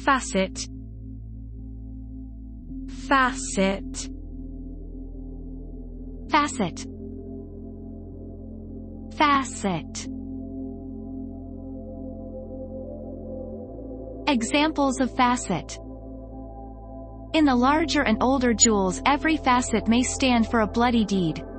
Facet. Facet. Facet. Facet. Examples of facet. In the larger and older jewels, every facet may stand for a bloody deed.